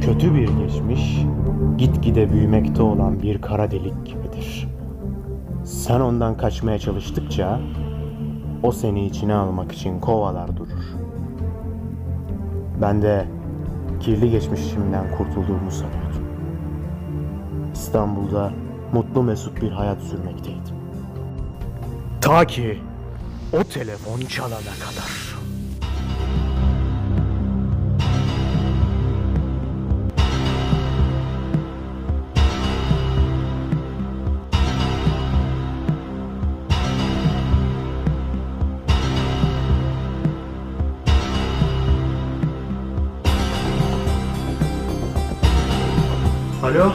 kötü bir geçmiş, gitgide büyümekte olan bir kara delik gibidir. Sen ondan kaçmaya çalıştıkça, o seni içine almak için kovalar durur. Ben de kirli geçmişimden kurtulduğumu sanıyordum. İstanbul'da mutlu mesut bir hayat sürmekteydim. Ta ki o telefon çalana kadar. Alo?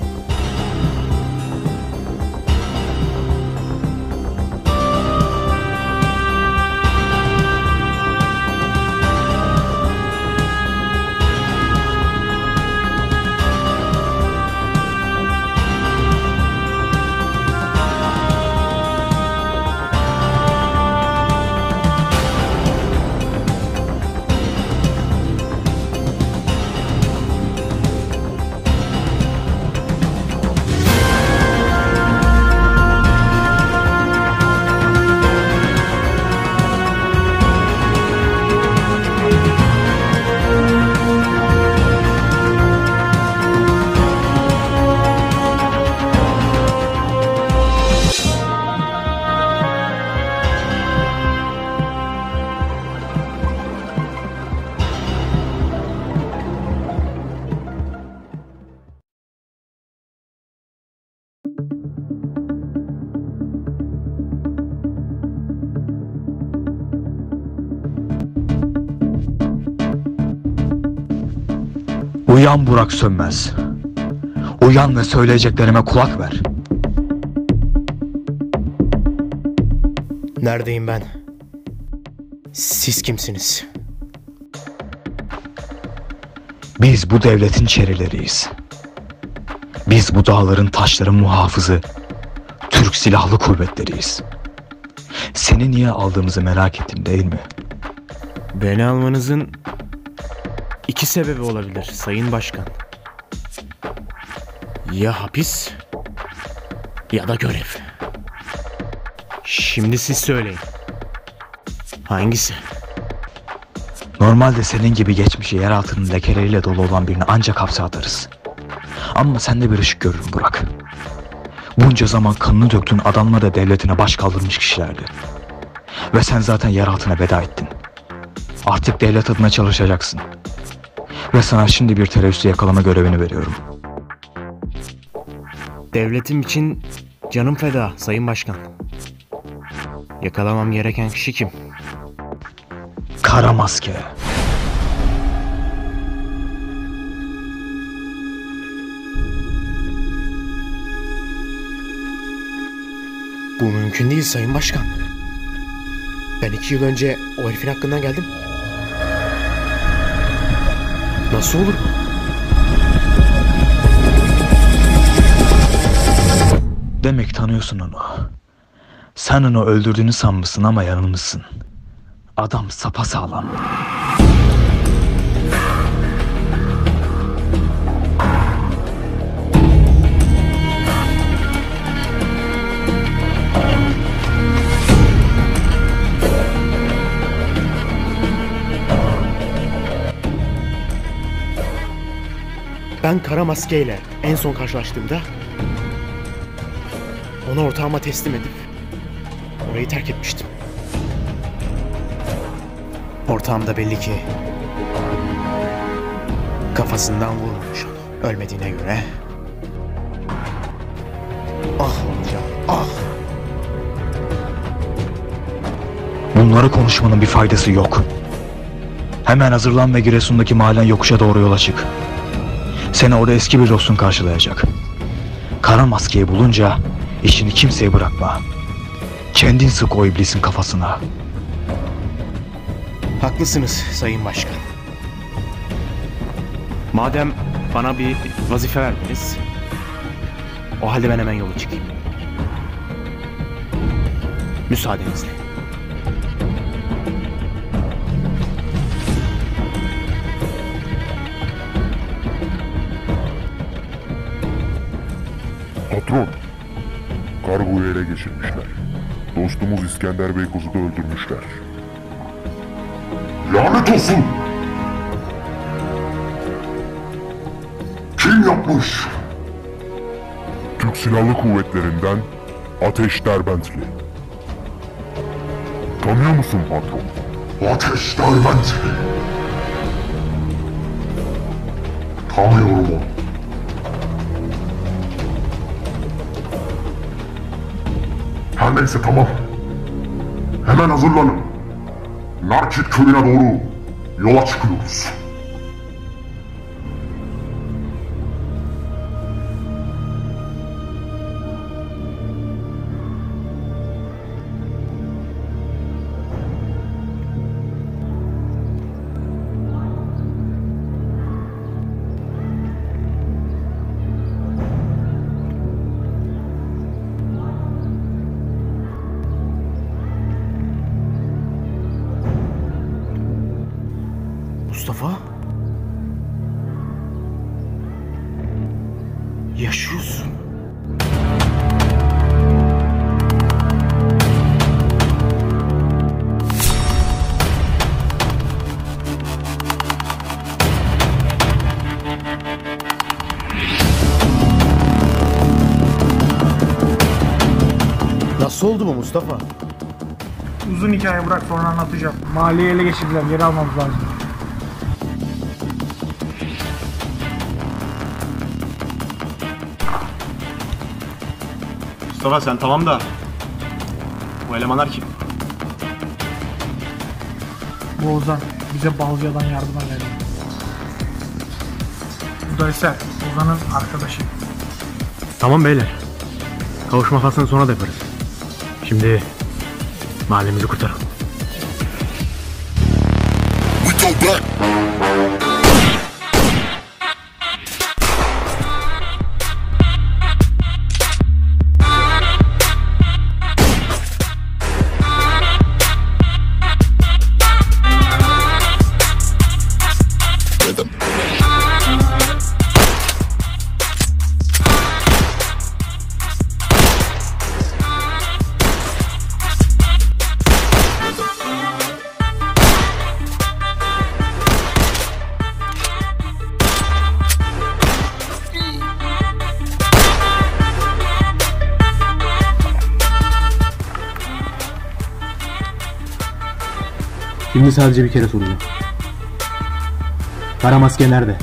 Uyan Burak Sönmez. Uyan ve söyleyeceklerime kulak ver. Neredeyim ben? Siz kimsiniz? Biz bu devletin çerileriyiz. Biz bu dağların taşların muhafızı, Türk Silahlı Kuvvetleriyiz. Seni niye aldığımızı merak ettim değil mi? Beni almanızın İki sebebi olabilir Sayın Başkan. Ya hapis ya da görev. Şimdi siz söyleyin. Hangisi? Normalde senin gibi geçmişi yer altının lekeleriyle dolu olan birini ancak hapse atarız. Ama sende bir ışık görürüm Burak. Bunca zaman kanını döktüğün adamla da devletine baş kaldırmış kişilerdi. Ve sen zaten yer altına veda ettin. Artık devlet adına çalışacaksın. Ve sana şimdi bir teröristi yakalama görevini veriyorum. Devletim için canım feda Sayın Başkan. Yakalamam gereken kişi kim? Kara Maske. Bu mümkün değil Sayın Başkan. Ben 2 yıl önce o herifin hakkından geldim. Nasıl olur bu? Demek tanıyorsun onu. Sen onu öldürdüğünü sanmışsın ama yanılmışsın. Adam sapasağlam. Ben Kara Maske ile en son karşılaştığımda onu ortağıma teslim edip orayı terk etmiştim. Ortağım da belli ki kafasından vurmamış onu. Ölmediğine göre. Ah hocam, ah! Bunları konuşmanın bir faydası yok. Hemen hazırlan ve Giresun'daki mahallen yokuşa doğru yola çık. Seni orada eski bir dostun karşılayacak. Kara Maskeyi bulunca işini kimseye bırakma. Kendin sık o iblisin kafasına. Haklısınız Sayın Başkan. Madem bana bir vazife verdiniz, o halde ben hemen yola çıkayım. Müsaadenizle. Patron, kargoyu ele geçirmişler. Dostumuz İskender Beykoz'u da öldürmüşler. Lanet olsun! Kim yapmış? Türk Silahlı Kuvvetleri'nden Ateş Derbentli. Tanıyor musun patron? Ateş Derbentli. Tanıyorum onu. Her neyse, tamam. Hemen hazırlanın. Narkit köyüne doğru yola çıkıyoruz. Mustafa? Yaşıyorsun. Nasıl oldu bu Mustafa? Uzun hikaye, bırak sonra anlatacağım. Mahalleyi ele geçirdiler, geri almamız lazım. Mustafa sen tamam da bu elemanlar kim? Bu Ozan bize Balca'dan yardıma geldi. Bu da Eser, Ozan'ın arkadaşı. Tamam beyler. Kavuşma faslını sonra da yaparız. Şimdi mahallemizi kurtaralım. We go back. Şimdi sadece bir kere soracağım. Kara maske nerede?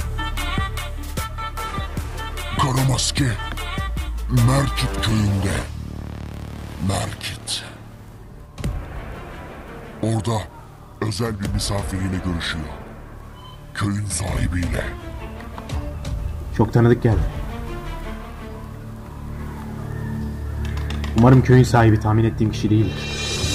Kara maske Merkit köyünde. Merkit. Orada özel bir misafiriyle görüşüyor. Köyün sahibiyle. Çok tanıdık geldi. Umarım köyün sahibi tahmin ettiğim kişi değildir.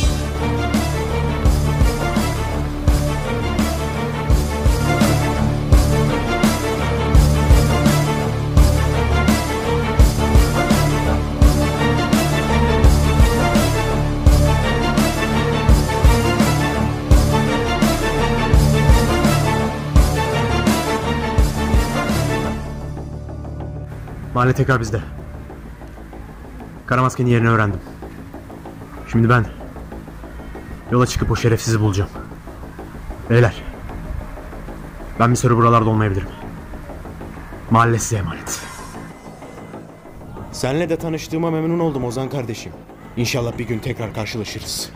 Mahalle tekrar bizde. Kara maskenin yerini öğrendim. Şimdi ben yola çıkıp o şerefsizi bulacağım. Beyler, ben bir süre buralarda olmayabilirim. Mahalle size emanet. Senle de tanıştığıma memnun oldum Ozan kardeşim. İnşallah bir gün tekrar karşılaşırız.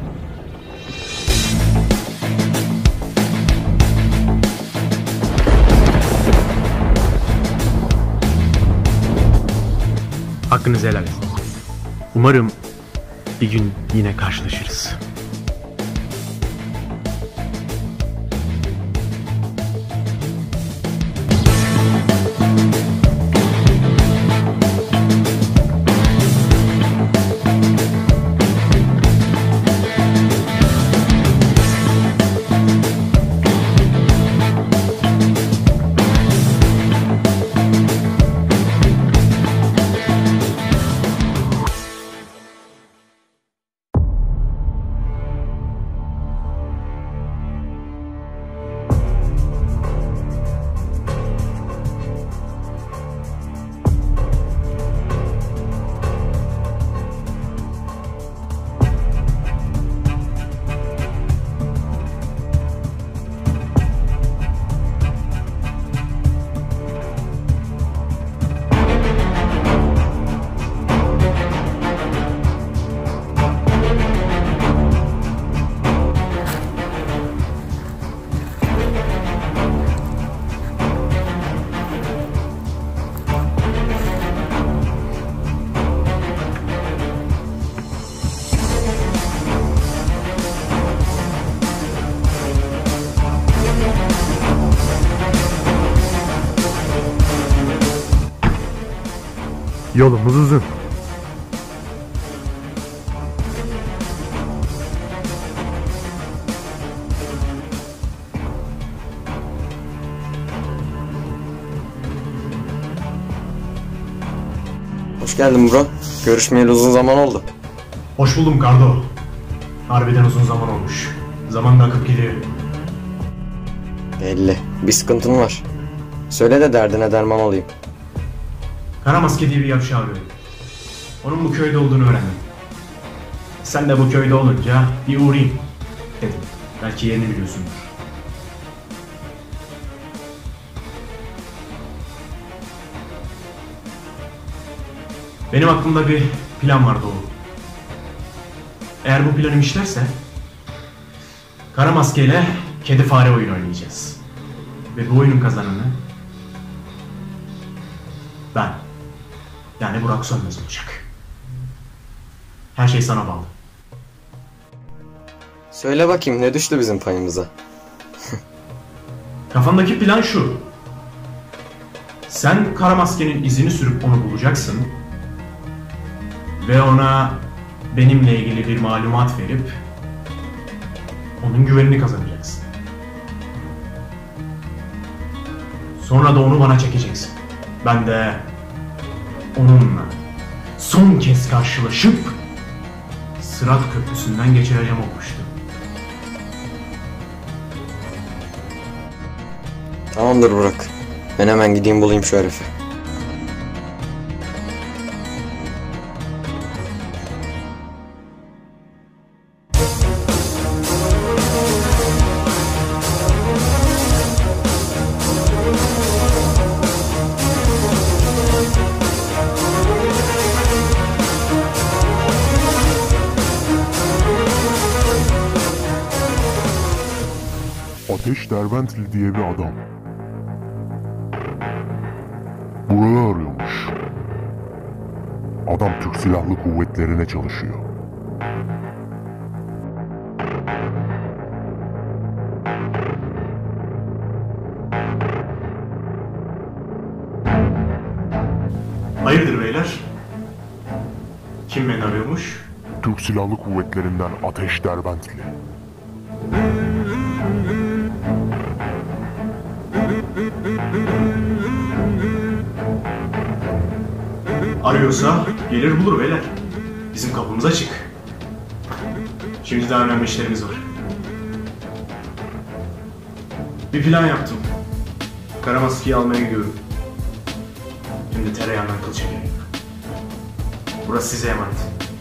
Hakkınızı helal edin. Umarım bir gün yine karşılaşırız. Yolumuz uzun. Hoş geldin bro. Görüşmeyeli uzun zaman oldu. Hoş buldum Kardo. Harbiden uzun zaman olmuş. Zaman da akıp gidiyor. Belli. Bir sıkıntın var. Söyle de derdine derman olayım. Karamaske diye bir yavşağı arıyorum. Onun bu köyde olduğunu öğrendim. Sen de bu köyde olunca bir uğrayayım dedim. Belki yerini biliyorsundur. Benim aklımda bir plan var Doğu. Eğer bu planım işlerse Karamaske ile kedi fare oyunu oynayacağız. Ve bu oyunun kazananı ben. Yani Burak Sönmez olacak. Her şey sana bağlı. Söyle bakayım ne düştü bizim payımıza? Kafamdaki plan şu. Sen Karamaske'nin izini sürüp onu bulacaksın. Ve ona benimle ilgili bir malumat verip onun güvenini kazanacaksın. Sonra da onu bana çekeceksin. Ben de onunla son kez karşılaşıp Sırat Köprüsü'nden geçireceğim o kuştu. Tamamdır Burak. Ben hemen gideyim bulayım şu herifi. Ateş Derbentli diye bir adam. Burayı arıyormuş. Adam Türk Silahlı Kuvvetleri'ne çalışıyor. Hayırdır beyler? Kim beni arıyormuş? Türk Silahlı Kuvvetleri'nden Ateş Derbentli. Arıyorsa gelir bulur beyler. Bizim kapımız açık. Şimdi daha önemli işlerimiz var. Bir plan yaptım. Karamaske'yi almaya gidiyorum. Şimdi tereyağından kıl çekelim. Burası size emanet.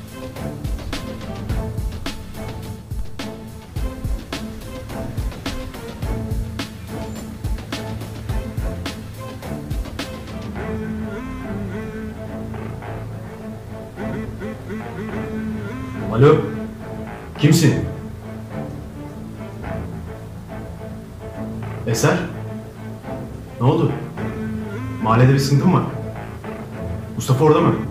Alo, kimsin? Eser? Ne oldu? Mahallede bir sıkıntı mı var? Mustafa orada mı?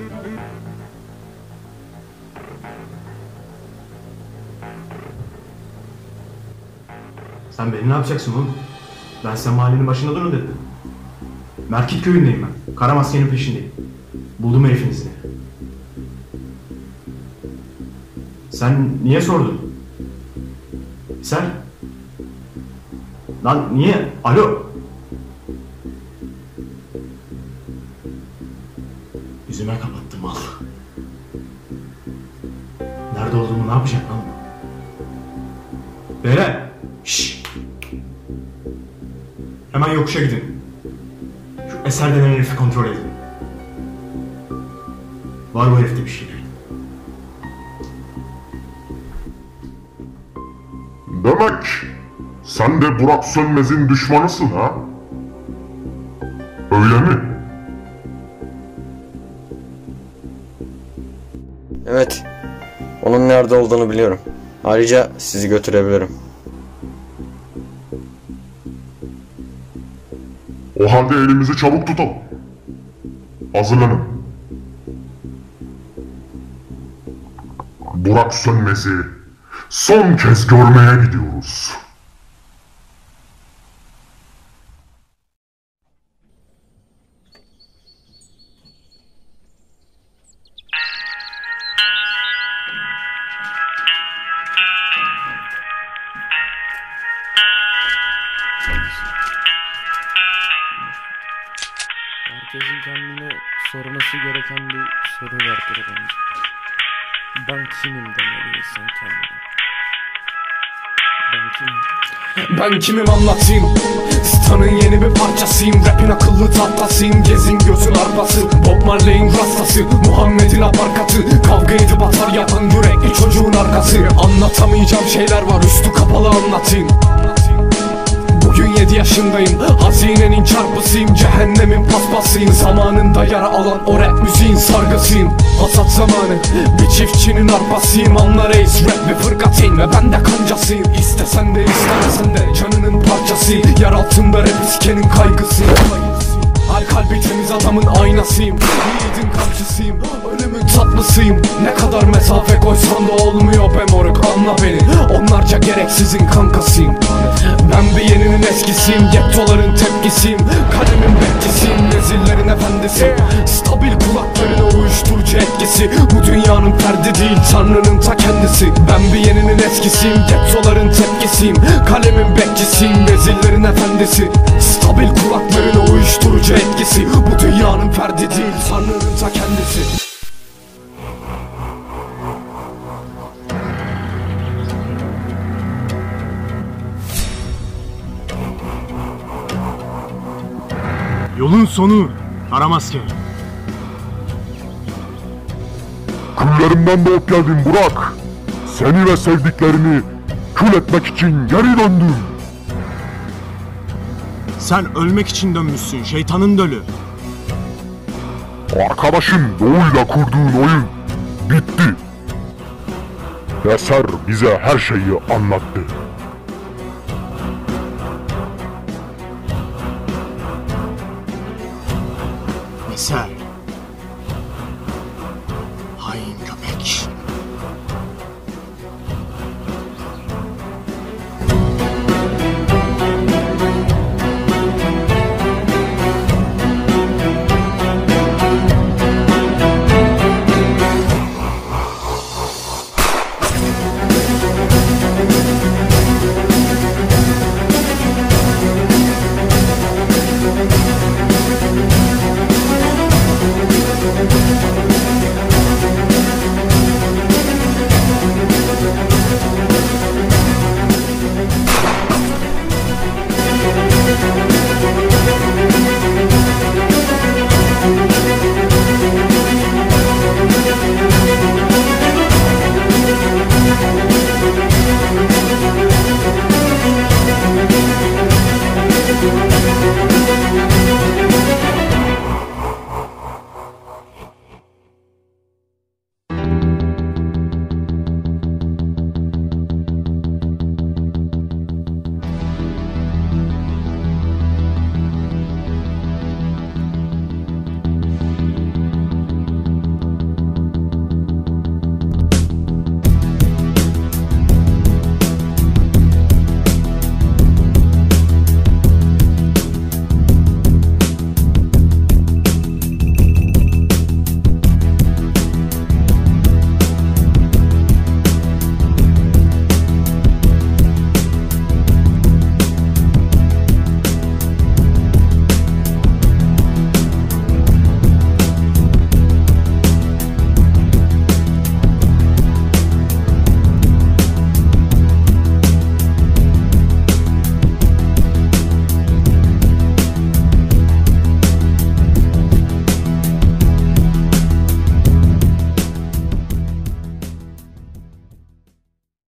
Sen beni ne yapacaksın oğlum? Ben size mahallenin başında durun dedim. Merkit köyündeyim ben. Karamaske'nin peşindeyim. Buldum herifin izini. Sen niye sordun? Sen? Lan niye? Alo? Yüzüme kapattım mal. Nerede olduğumu ne yapacak lan? Beyler! Şşş! Hemen yokuşa gidin. Şu Eser denen herifi kontrol edin. Var bu herifte bir şeyler. Demek sen de Burak Sönmez'in düşmanısın ha? Öyle mi? Evet. Onun nerede olduğunu biliyorum. Ayrıca sizi götürebilirim. O halde elimizi çabuk tutalım. Hazırlanın. Burak Sönmez'i son kez görmeye gidiyoruz. Herkesin kendine sorması gereken bir soru vardır bence. Ben kimim demeli insan kendine. Ben kimim? Ben kimim anlatayım? Stan'ın yeni bir parçasıyım. Rap'in akıllı tahtasıyım. Gezin gözün arpası, Bob Marley'in rastası, Muhammed'in aparkatı. Kavga edip atar yapan yürekli çocuğun arkası. Anlatamayacağım şeyler var, üstü kapalı anlatayım. Bugün 7 yaşındayım, hazinenin çarpısıyım. Cehennemin paspasıyım, zamanında yara alan o rap müziğin sargısıyım. Hasat zamanı, bir çiftçinin arpasıyım. Anla reis, rap bir fırkatin ve ben de kancasıyım. İstesen de istemesen de canının parçasıyım. Yer altında rap iskenin kaygısıyım. Her kalbi temiz adamın aynasıyım. Yiğidin kamçısıyım, ölümün tatlısıyım. Ne kadar mesafe koysan da olmuyor be moruk, anla beni. Onlarca gereksizin kankasıyım. Ben bir yeninin eskisiyim, gettoların tepkisiyim. Kalemin bekçisiyim, nezillerin efendisi. Stabil kulaklarına uyuşturucu etkisi. Bu dünyanın ferdi değil, Tanrı'nın ta kendisi. Ben bir yeninin eskisiyim, gettoların tepkisiyim. Kalemin bekçisiyim, nezillerin efendisi. Stabil kulaklarına uyuşturucu etkisi. Bu dünyanın ferdi değil, Tanrı'nın ta kendisi. Yolun sonu Karamasker. Küllerimden doğup geldin Burak. Seni ve sevdiklerini kül etmek için geri döndüm. Sen ölmek için dönmüşsün, şeytanın dölü. Arkadaşın Doğu'yla kurduğun oyun bitti. Eser bize her şeyi anlattı. Eser.